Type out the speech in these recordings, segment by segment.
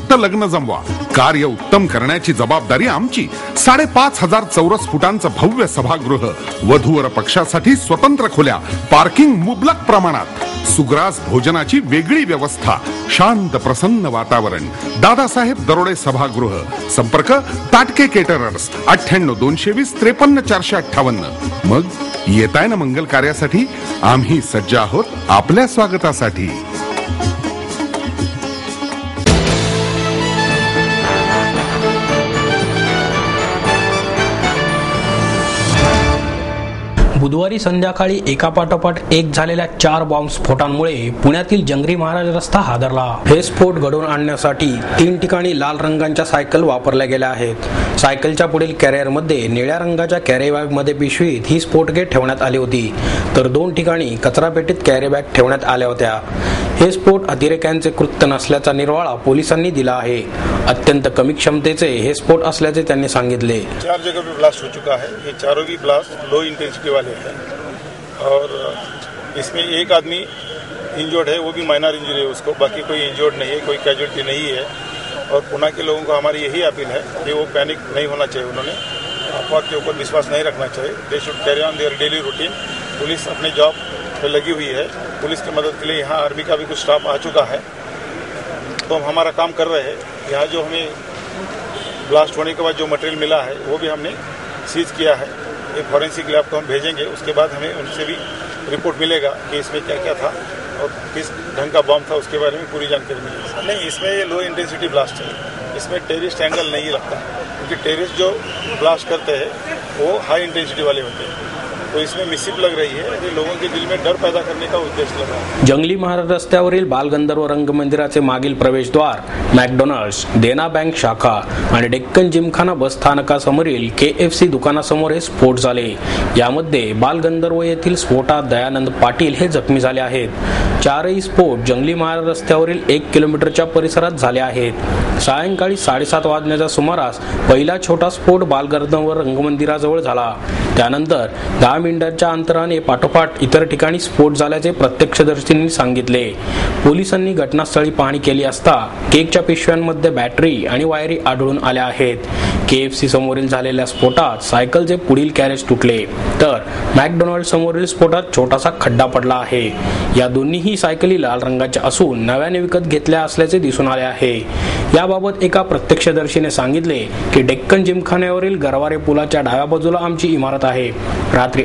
उत्कृष्ट लग्न जमवा. कार्य उत्तम करण्याची जबाबदारी आमची. 5,500 चौरस फुटांचं भव्य सभागृह, वधूवर पक्षासाठी स्वतंत्र खोल्या, पार्किंग मुबलक प्रमाणात, सुग्रास भोजनाची वेगळी व्यवस्था, शांत प्रसन्न वातावरण. दादासाहेब दरोडे सभागृह. संपर्क ताटके केटरर्स 98 220 53 458. मग येताय ना मंगल कार्यासाठी? आम्ही सज्ज आहोत आपल्या स्वागतासाठी. बुधवारी संध्याकाळी एकापाठोपाठ एक झालेल्या 4 बॉम्बस्फोटांमुळे पुण्यातील जंगली महाराज रस्ता हादरला. हे स्फोट घडवून आणण्यासाठी 3 ठिकाणी लाल रंगाच्या सायकल वापरल्या गेल्या आहेत. सायकलच्या पुढील कॅरियरमध्ये निळ्या रंगाच्या कॅरी बॅगमध्ये पिशवीत ही स्फोटके ठेवण्यात आली होती, तर 2 ठिकाणी कचरापेटीत कॅरी बॅग ठेवण्यात आल्या होत्या. हे स्फोट अतिरेक्यांचे कृत्य नसल्याचा निर्वाळा पोलिसांनी दिला आहे. अत्यंत कमी क्षमतेचे हे स्फोट असल्याचे त्यांनी सांगितले. 4 जगह पे ब्लास्ट हो चुका है. ये चारों भी ब्लास्ट लो इंटेंसिटी वाले हैं और इसमें एक आदमी इंजर्ड है, वो भी माइनर इंजरी है उसको. बाकी कोई इंजर्ड नहीं है, कोई कैजुअल्टी नहीं है. और पुणे के लोगों को हमारी यही अपील है कि वो पैनिक नहीं होना चाहिए. उन्होंने अफवाह के ऊपर विश्वास नहीं रखना चाहिए. They should carry on their daily routine. Police अपने जॉब पे लगी हुई है. पुलिस की मदद के लिए यहाँ आर्मी का भी कुछ स्टाफ आ चुका है, तो हम हमारा काम कर रहे हैं. यहाँ जो हमें ब्लास्ट होने के बाद जो मटेरियल मिला है वो भी हमने सीज किया है. एक फॉरेंसिक लैब को हम भेजेंगे, उसके बाद हमें उनसे भी रिपोर्ट मिलेगा कि इसमें क्या क्या था और किस ढंग का बम था, उसके बारे में पूरी जानकारी मिलेगी. नहीं, इसमें ये लो इंटेंसिटी ब्लास्ट है. इसमें टेररिस्ट एंगल नहीं लगता, क्योंकि टेररिस्ट जो ब्लास्ट करते हैं वो हाई इंटेंसिटी वाले होते हैं. तो इसमें मिसिप लग रही है. ये लोगों के दिल में डर पैदा करने का उद्देश्य लगा है. जंगली महाराज रस्त्यावरील बालगंधर्व रंगमंदिराचे मागील प्रवेशद्वार, मॅकडोनल्ड्स, देना बँक शाखा आणि डेक्कन जिमखाना बस स्थानकासमोरील KFC दुकानासमोर हे स्फोट झाले. यामध्ये बालगंधर्व येथील स्फोटात दयानंद पाटील हे जखमी झाले आहेत. 4ही स्फोट जंगली महाराज रस्त्यावरील 1 किलोमीटरच्या परिसरात झाले आहेत. सायंकाळी 7:30 वाजण्याच्या सुमारास पहिला छोटा स्फोट बालगंधर्व रंगमंदिराजवळ झाला. त्यानंतर 10 मिनिटांच्या अंतराने पाठोपाठ इतर ठिकाणी स्फोट झाल्याचे प्रत्यक्षदर्शींनी सांगितले. पोलिसांनी घटनास्थळी पाहणी केली असता केकच्या पिशव्यांमध्ये बॅटरी आणि वायरी आढळून आल्या आहेत. KFC समोरील झालेल्या स्फोटात सायकलचे पुढील कॅरेज तुटले, तर मॅकडोनल्ड समोरील स्फोटात छोटासा खड्डा पडला आहे. या दोन्हीही सायकली लाल रंगाच्या असून नव्याने विकत घेतल्या असल्याचे दिसून आले आहे. याबाबत एका प्रत्यक्षदर्शीने सांगितले की डेक्कन जिमखान्यावरील गरवारे पुलाच्या डाव्या बाजूला आमची इमारत आहे. रात्री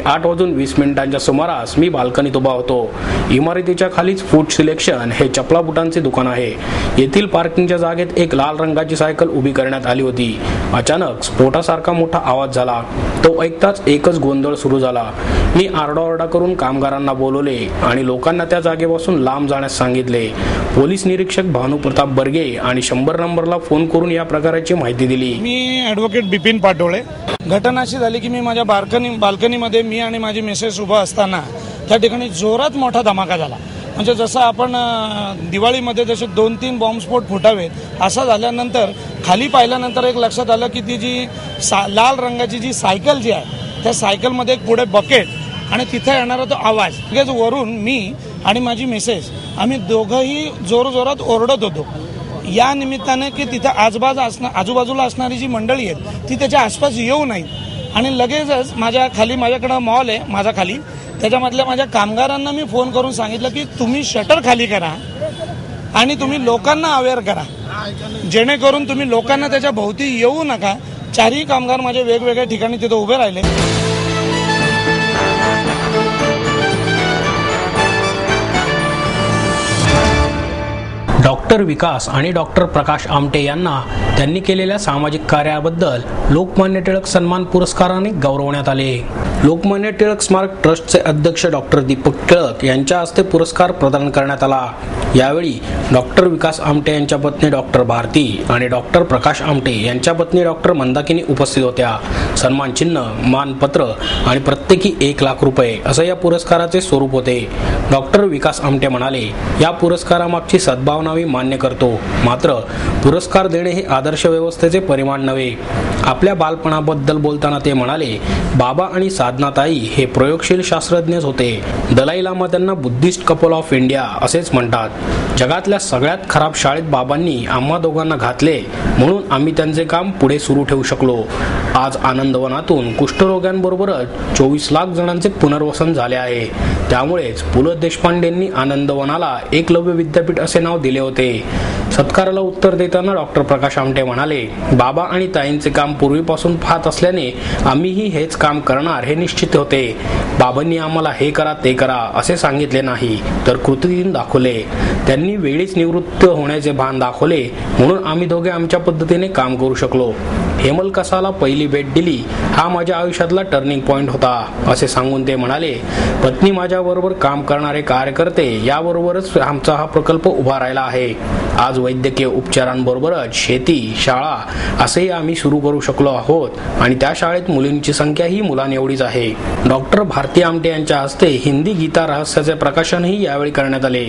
8:20 सुमारास मी बाल्कनीत उभा होतो. इमारतीच्या खालीच फूड सिलेक्शन हे चपला बुटांचे दुकान आहे. येथील पार्किंगच्या जागेत एक लाल रंगाची सायकल उभी करण्यात आली होती. अचानक स्फोटासारखा मोठा आवाज झाला. तो ऐकताच एकच गोंधळ सुरू झाला. मी आरडाओरडा करून कामगारांना बोलवले आणि लोकांना त्या जागेपासून लांब जाण्यास सांगितले. पोलीस निरीक्षक भानुप्रताप बर्गे आणि 100 नंबरला फोन करून या प्रकाराची माहिती दिली. मी ॲडव्होकेट बिपिन पाटोळे. घटना अशी झाली की मी माझ्या बाल्कनीमध्ये मी आणि माझी मिसेस उभा असताना त्या ठिकाणी जोरात मोठा धमाका झाला. म्हणजे जसं आपण दिवाळीमध्ये जसे 2-3 बॉम्बस्फोट फुटावेत असं झाल्यानंतर खाली पाहिल्यानंतर एक लक्षात आलं की ती जी लाल रंगाची जी सायकल जी आहे त्या सायकलमध्ये एक पुढे बकेट आणि तिथे येणारा तो आवाज. लगेच वरून मी आणि माझी मिसेस आम्ही दोघंही जोरजोरात ओरडत होतो. या निमित्ताने की तिथे आजूबाजूला असणारी जी मंडळी आहेत ती त्याच्या आसपास येऊ नयेत. आणि लगेचच माझ्याकडं मॉल आहे माझा खाली, त्याच्यामधल्या माझ्या कामगारांना मी फोन करून सांगितलं की तुम्ही शटर खाली करा आणि तुम्ही लोकांना अवेअर करा, जेणेकरून तुम्ही लोकांना त्याच्या भोवती येऊ नका. 4ही कामगार माझे वेगवेगळ्या ठिकाणी तिथे उभे राहिले. डॉक्टर विकास आणि डॉक्टर प्रकाश आमटे यांना त्यांनी केलेल्या सामाजिक कार्याबद्दल लोकमान्य टिळक सन्मान पुरस्काराने गौरवण्यात आले. लोकमान्य टिळक स्मारक ट्रस्टचे अध्यक्ष डॉक्टर दीपक टिळक यांच्या हस्ते पुरस्कार प्रदान करण्यात आला. यावेळी डॉक्टर विकास आमटे यांच्या पत्नी डॉक्टर भारती आणि डॉक्टर प्रकाश आमटे यांच्या पत्नी डॉक्टर मंदाकिनी उपस्थित होत्या. सन्मान चिन्ह, मानपत्र आणि प्रत्येकी 1 लाख रुपये असं या पुरस्काराचे स्वरूप होते. डॉक्टर विकास आमटे म्हणाले, या पुरस्कारामागची सद्भावना मी मान्य करतो, मात्र पुरस्कार देणे हे आदर्श व्यवस्थेचे परिमाण नव्हे. आपल्या बालपणाबद्दल बोलताना ते म्हणाले, बाबा आणि साधनाताई हे प्रयोगशील शास्त्रज्ञच होते. दलाई लामा त्यांना बुद्धिस्ट कपल ऑफ इंडिया असेच म्हणतात. जगातल्या सगळ्यात खराब शाळेत बाबांनी आम्हा दोघांना घातले, म्हणून आम्ही त्यांचे काम पुढे सुरू ठेवू शकलो. आज आनंदवनातून कुष्ठरोग्यांबरोबरच 24 लाख जणांचे पुनर्वसन झाले आहे. त्यामुळेच पु ल देशपांडेंनी आनंदवनाला एकलव्य विद्यापीठ असे नाव दिले होते. सत्काराला उत्तर देताना डॉक्टर प्रकाश आमटे म्हणाले, बाबा आणि ताईंचे काम पूर्वीपासून पाहत असल्याने आम्हीही हेच काम करणार हे निश्चित होते. बाबांनी आम्हाला हे करा ते करा असे सांगितले नाही, तर कृतीतून दाखवले. त्यांनी वेळीच निवृत्त होण्याचे भान दाखवले, म्हणून आम्ही दोघे आमच्या पद्धतीने काम करू शकलो. हेमलकसाला पहिली भेट दिली हा माझ्या आयुष्यातला टर्निंग पॉइंट होता असे सांगून ते म्हणाले, पत्नी माझ्याबरोबर काम करणारे कार्यकर्ते याबरोबरच आमचा हा प्रकल्प उभा राहिला आहे. आज वैद्यकीय उपचारांबरोबरच शेती, शाळा असेही आम्ही सुरू करू शकलो आहोत आणि त्या शाळेत मुलींची संख्या ही मुलांएवढीच आहे. डॉक्टर भारती आमटे यांच्या हस्ते हिंदी गीता रहस्याचे प्रकाशनही यावेळी करण्यात आले.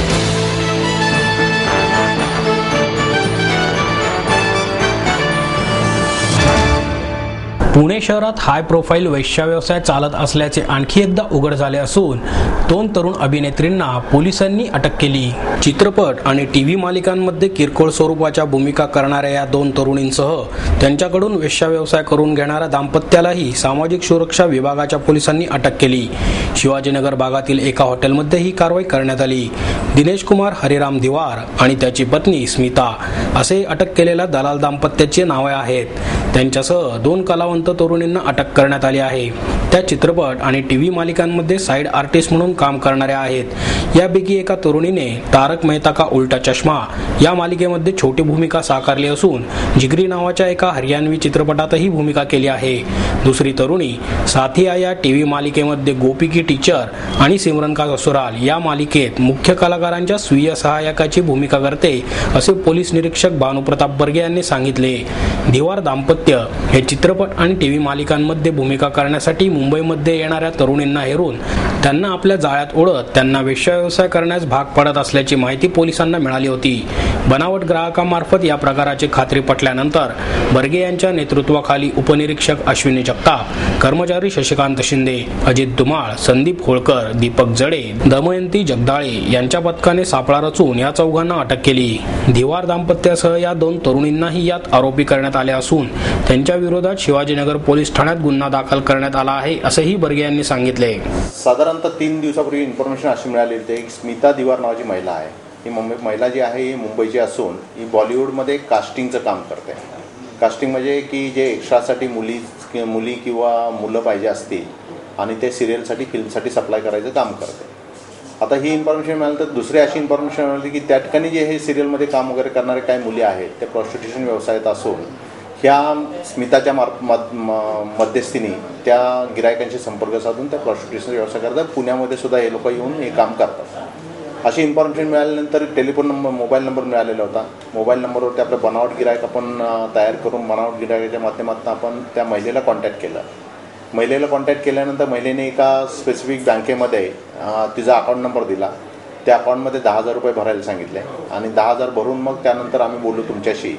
पुणे शहरात हाय प्रोफाईल वेश्याव्यवसाय चालत असल्याचे आणखी एकदा उघड झाले असून 2 तरुण अभिनेत्रींना पोलिसांनी अटक केली. चित्रपट आणि टीव्ही मालिकांमध्ये किरकोळ स्वरूपाच्या भूमिका करणाऱ्या या 2 तरुणींसह त्यांच्याकडून वेश्याव्यवसाय करून घेणाऱ्या दाम्पत्यालाही सामाजिक सुरक्षा विभागाच्या पोलिसांनी अटक केली. शिवाजीनगर भागातील एका हॉटेलमध्ये ही कारवाई करण्यात आली. दिनेश कुमार हरिराम दिवार आणि त्याची पत्नी स्मिता असे अटक केलेल्या दलाल दाम्पत्याची नावे आहेत. त्यांच्यासह 2 कलावंत तरुणींना अटक करण्यात आली आहे. त्या चित्रपट आणि टीव्ही मालिकांमध्ये साईड आर्टिस्ट म्हणून काम करणाऱ्या आहेत. यापैकी एका तरुणीने तारक मेहता का उल्टा चष्मा या मालिकेमध्ये छोटी भूमिका साकारली असून जिगरी नावाच्या एका हरियाणवी चित्रपटातही भूमिका केली आहे. दुसरी तरुणी साथिया या टीव्ही मालिकेमध्ये गोपी की टीचर आणि सिमरन का ससुराल या मालिकेत मुख्य कलाकारांच्या स्वीय सहाय्यकाची भूमिका करते असे पोलीस निरीक्षक भानुप्रताप बर्गे यांनी सांगितले. दिवार दाम्पत्य हे चित्रपट आणि टीव्ही मालिकांमध्ये भूमिका करण्यासाठी मुंबईमध्ये येणाऱ्या तरुणींना हेरून त्यांना आपल्या जाळ्यात ओढत त्यांना वेश्याव्यवसाय करण्यास भाग पडत असल्याची माहिती पोलिसांना मिळाली होती. बनावट ग्राहकामार्फत या प्रकाराची खात्री पटल्यानंतर बर्गे यांच्या नेतृत्वाखाली उपनिरीक्षक अश्विनी जगताप, कर्मचारी शशिकांत शिंदे, अजित दुमाळ, संदीप होळकर, दीपक जडे, दमयंती जगदाळे यांच्या पथकाने सापळा रचून या चौघांना अटक केली. दिवार दाम्पत्यासह या 2 तरुणींनाही यात आरोपी करण्यात आले असून त्यांच्या विरोधात शिवाजीनगर पोलीस ठाण्यात गुन्हा दाखल करण्यात आला आहे असेही बर्गे यांनी सांगितले. साधारणतः 3 दिवसापूर्वी इन्फॉर्मेशन अशी मिळाली होती की स्मिता दिवार नावाची महिला आहे. ही महिला जी आहे ही मुंबईची असून ही बॉलिवूडमध्ये कास्टिंगचं काम करते. कास्टिंग म्हणजे की जे एक्स्ट्रासाठी मुली किंवा मुलं पाहिजे असतील आणि ते सिरियलसाठी फिल्मसाठी सप्लाय करायचं काम करते. आता ही इन्फॉर्मेशन मिळाली तर दुसरी अशी इन्फॉर्मेशन मिळाली की त्या ठिकाणी जे हे सिरियलमध्ये काम वगैरे करणारे काही मुली आहेत त्या प्रॉस्टिट्यूशन व्यवसायात असून ह्या स्मिताच्या मध्यस्थीने त्या गिरायकांशी संपर्क साधून त्या प्रॉस्टिट्यूशन व्यवसाय करतात. पुण्यामध्ये सुद्धा हे लोक येऊन हे काम करतात. अशी इन्फॉर्मेशन मिळाल्यानंतर टेलिफोन नंबर, मोबाईल नंबर मिळालेला होता. मोबाईल नंबरवरती आपलं बनावट गिरायक आपण तयार करून बनावट गिरायकाच्या माध्यमातून आपण त्या महिलेला कॉन्टॅक्ट केलं. महिलेला कॉन्टॅक्ट केल्यानंतर महिलेने एका स्पेसिफिक बँकेमध्ये तिचा अकाउंट नंबर दिला. त्या अकाउंटमध्ये 10,000 रुपये भरायला सांगितले आणि 10,000 भरून मग त्यानंतर आम्ही बोलू तुमच्याशी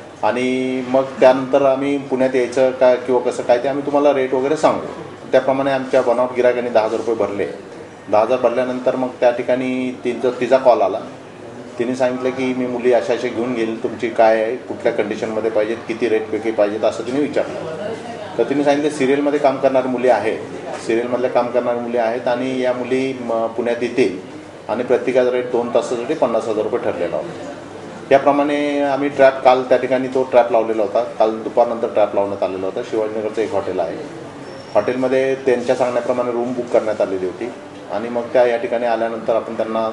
आणि मग त्यानंतर आम्ही पुण्यात यायचं काय किंवा कसं काय ते आम्ही तुम्हाला रेट वगैरे सांगू. त्याप्रमाणे आमच्या बनावट गिरायकांनी 10,000 रुपये भरले. 10,000 भरल्यानंतर मग त्या ठिकाणी तिचा कॉल आला. तिने सांगितलं की मी मुली अशा घेऊन गेली, तुमची काय आहे, कुठल्या कंडिशनमध्ये पाहिजेत, किती रेटपैकी पाहिजेत असं तिने विचारलं. तर तिने सांगितलं सिरियलमध्ये काम करणारी मुली आहेत, सिरियलमधल्या काम करणाऱ्या मुली आहेत आणि या मुली पुण्यात येतील आणि प्रत्येकाचा रेट 2 तासासाठी 50,000 रुपये ठरलेला होता. याप्रमाणे आम्ही काल त्या ठिकाणी तो ट्रॅप लावलेला होता. काल दुपारनंतर ट्रॅप लावण्यात आलेला होता. शिवाजीनगरचं एक हॉटेल आहे. हॉटेलमध्ये त्यांच्या सांगण्याप्रमाणे रूम बुक करण्यात आलेली होती आणि मग त्या या ठिकाणी आल्यानंतर आपण त्यांना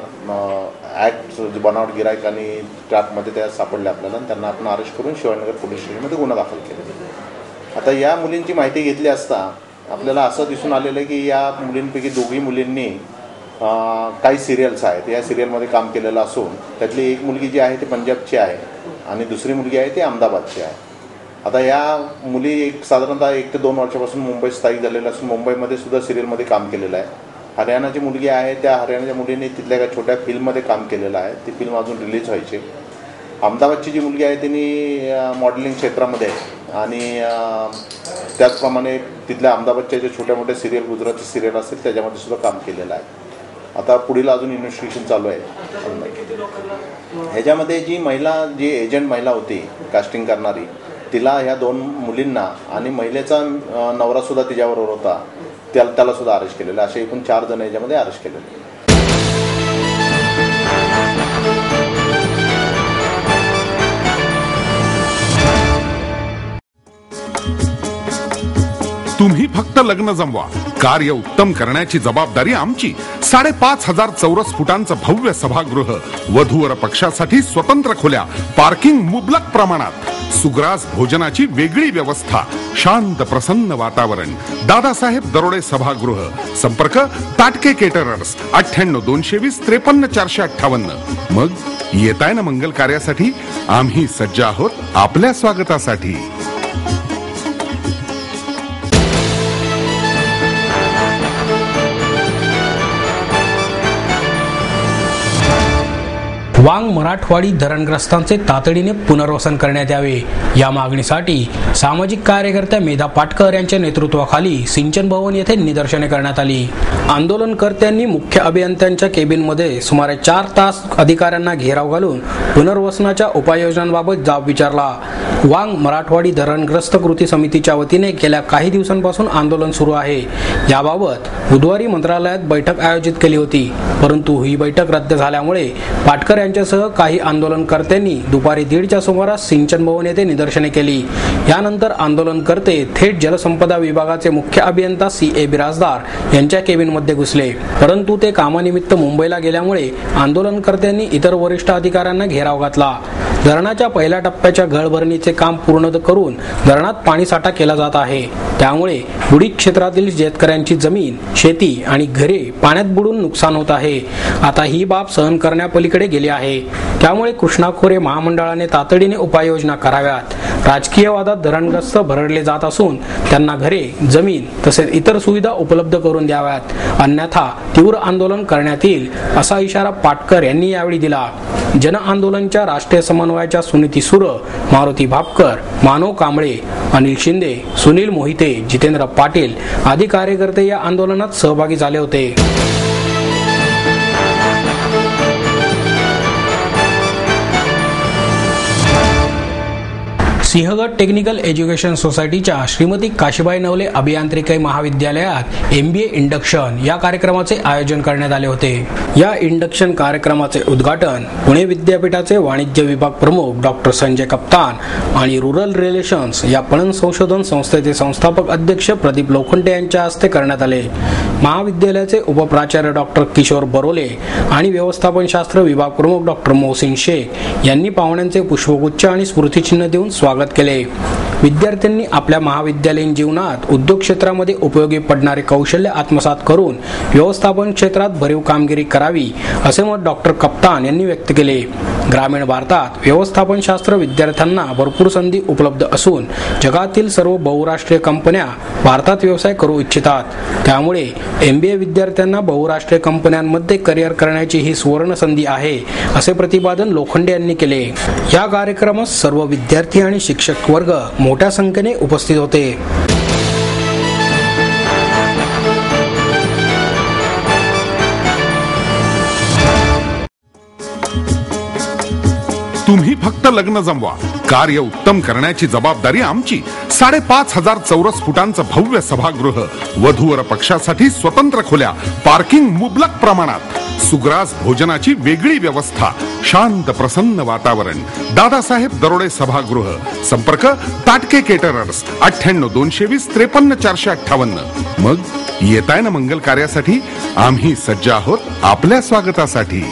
बनावट गिरायक आणि ट्रॅपमध्ये त्या सापडले आपल्याला आणि त्यांना आपण अरेस्ट करून शिवाजीनगर पोलीस स्टेशनमध्ये गुन्हा दाखल केला. आता या मुलींची माहिती घेतली असता आपल्याला असं दिसून आलेलं आहे की या मुलींपैकी दोघी मुलींनी काही सिरियल्स आहेत, या सिरियलमध्ये काम केलेलं असून त्यातली एक मुलगी जी आहे ती पंजाबची आहे आणि दुसरी मुलगी आहे ती अहमदाबादची आहे. आता या मुली साधारणतः 1 ते 2 वर्षापासून मुंबईत स्थायिक झालेल्या असून मुंबईमध्ये सुद्धा सिरियलमध्ये काम केलेलं आहे. हरियाणाची मुलगी आहे, त्या हरियाणाच्या मुलीने तिथल्या एका छोट्या फिल्ममध्ये काम केलेलं आहे. ती फिल्म अजून रिलीज व्हायची. अहमदाबादची जी मुलगी आहे तिने मॉडेलिंग क्षेत्रामध्ये आणि त्याचप्रमाणे तिथल्या अहमदाबादच्या जे छोट्या मोठ्या सिरियल, गुजराती सिरियल असेल त्याच्यामध्ये सुद्धा काम केलेलं आहे. आता पुढील अजून इन्व्हेस्टिगेशन चालू आहे. ह्याच्यामध्ये जी एजंट महिला होती कास्टिंग करणारी, तिला ह्या 2 मुलींना आणि महिलेचा नवरासुद्धा तिच्याबरोबर होता, त्याला सुद्धा अरेस्ट केलेलं. असे एकूण 4 जण याच्यामध्ये अरेस्ट केलेले. तुम्ही फक्त लग्न जमवा, कार्य उत्तम करण्याची जबाबदारी आमची. 5,500 चौरस फुटांचं भव्य सभागृह, वधूवर पक्षासाठी स्वतंत्र खोल्या, पार्किंग मुबलक प्रमाणात, सुग्रास भोजनाची वेगळी व्यवस्था, शांत प्रसन्न वातावरण. दादासाहेब दरोडे सभागृह. संपर्क ताटके केटरर्स 98 220 53 458. मग येताय ना मंगल कार्यासाठी? आम्ही सज्ज आहोत आपल्या स्वागतासाठी. वांग मराठवाडी धरणग्रस्तांचे तातडीने पुनर्वसन करण्यात यावे या मागणीसाठी सामाजिक कार्यकर्त्या मेधा पाटकर यांच्या नेतृत्वाखाली सिंचन भवन येथे निदर्शने करण्यात आली. आंदोलनकर्त्यांनी मुख्य अभियंत्यांच्या केबिनमध्ये सुमारे 4 तास अधिकाऱ्यांना घेराव घालून पुनर्वसनाच्या उपाययोजनांबाबत जाब विचारला. वांग मराठवाडी धरणग्रस्त कृती समितीच्या वतीने गेल्या काही दिवसांपासून आंदोलन सुरू आहे. याबाबत बुधवारी मंत्रालयात बैठक आयोजित केली होती, परंतु ही बैठक रद्द झाल्यामुळे पाटकर यांच्यासह काही आंदोलनकर्त्यांनी दुपारी 1:30च्या सुमारास सिंचन भवन येथे निदर्शने केली. यानंतर आंदोलनकर्ते थेट जलसंपदा विभागाचे मुख्य अभियंता CA बिराजदार यांच्या केबिनमध्ये घुसले, परंतु ते कामानिमित्त मुंबईला गेल्यामुळे आंदोलनकर्त्यांनी इतर वरिष्ठ अधिकाऱ्यांना घेराव घातला. धरणाच्या पहिल्या टप्प्याच्या गळभरणीचे काम पूर्ण करून धरणात पाणीसाठा केला जात आहे. त्यामुळे बुडीत क्षेत्रातील शेतकऱ्यांची जमीन, शेती आणि घरे पाण्यात बुडून नुकसान होत आहे. आता ही बाब सहन करण्यापलीकडे गेली आहे. त्यामुळे कृष्णा खोरे महामंडळाने तातडीने उपाययोजना कराव्यात. राजकीय वादात धरणग्रस्त भरडले जात असून त्यांना घरे, जमीन तसेच इतर सुविधा उपलब्ध करून द्याव्यात, अन्यथा तीव्र आंदोलन करण्यात येईल असा इशारा पाटकर यांनी यावेळी दिला. जन आंदोलनच्या राष्ट्रीय समन्वयाच्या सुनीती सुर, मारुती भापकर, मानव कांबळे, अनिल शिंदे, सुनील मोहिते, जितेंद्र पाटील आदी कार्यकर्ते या आंदोलनात सहभागी झाले होते. सिंहगड टेक्निकल एज्युकेशन सोसायटीच्या श्रीमती काशीबाई नवले अभियांत्रिकी महाविद्यालयात MBA इंडक्शन या कार्यक्रमाचे आयोजन करण्यात आले होते. या इंडक्शन कार्यक्रमाचे उद्घाटन पुणे विद्यापीठाचे वाणिज्य विभाग प्रमुख डॉक्टर संजय कप्तान आणि रुरल रिलेशन्स या पणन संशोधन संस्थेचे संस्थापक अध्यक्ष प्रदीप लोखंडे यांच्या हस्ते करण्यात आले. महाविद्यालयाचे उपप्राचार्य डॉक्टर किशोर बरोले आणि व्यवस्थापनशास्त्र विभाग प्रमुख डॉक्टर मोहसिन शेख यांनी पाहुण्यांचे पुष्पगुच्छ आणि स्मृतिचिन्ह देऊन स्वागत केले. विद्यार्थ्यांनी आपल्या महाविद्यालयीन जीवनात उद्योग क्षेत्रामध्ये उपयोगी पडणारे कौशल्य आत्मसात करून व्यवस्थापन क्षेत्रात भरीव कामगिरी करावी असे मत डॉक्टर कप्तान यांनी व्यक्त केले. ग्रामीण भारतात व्यवस्थापनशास्त्र विद्यार्थ्यांना भरपूर संधी उपलब्ध असून जगातील सर्व बहुराष्ट्रीय कंपन्या भारतात व्यवसाय करू इच्छितात. त्यामुळे MBA विद्यार्थ्यांना बहुराष्ट्रीय कंपन्यांमध्ये करिअर करण्याची ही सुवर्ण संधी आहे असे प्रतिपादन लोखंडे यांनी केले. या कार्यक्रमात सर्व विद्यार्थी आणि शिक्षक वर्ग मोठ्या संख्येने उपस्थित होते. तुम्ही फक्त लग्न जमवा, कार्य उत्तम करण्याची जबाबदारी आमची. 5,500 चौरस फुटांचं भव्य सभागृह, वधूवर पक्षासाठी स्वतंत्र खोल्या, पार्किंग मुबलक प्रमाणात, सुग्रास भोजनाची वेगळी व्यवस्था, शांत प्रसन्न वातावरण. दादासाहेब दरोडे सभागृह. संपर्क ताटके केटरर्स 98 220 53 458. मग येताय ना मंगल कार्यासाठी? आम्ही सज्ज आहोत आपल्या स्वागतासाठी.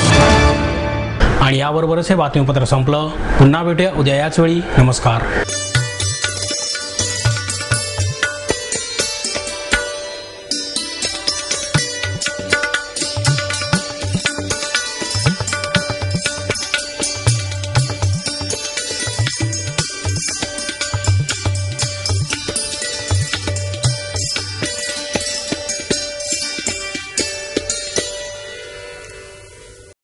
आणि याबरोबरच हे बातमीपत्र संपलं. पुन्हा भेटूया उद्या याच वेळी. नमस्कार.